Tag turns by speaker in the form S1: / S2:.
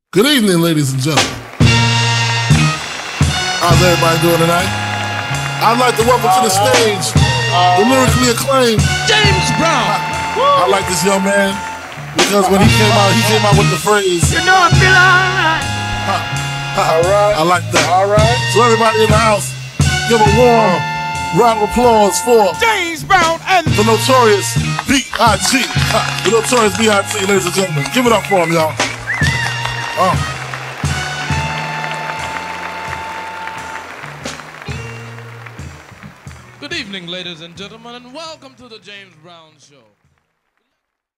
S1: Good evening, ladies and gentlemen. How's everybody doing tonight? I'd like to welcome to the stage the lyrically acclaimed
S2: James Brown.
S1: I like this young man because when he came out with the phrase,
S2: You know I feel alright.
S1: Alright. I like that.
S3: Alright.
S1: So everybody in the house, give a warm round of applause for
S2: James Brown and
S1: the notorious B.I.G. The notorious B.I.G., ladies and gentlemen. Give it up for him, y'all.
S2: Good evening, ladies and gentlemen, and welcome to the James Brown Show.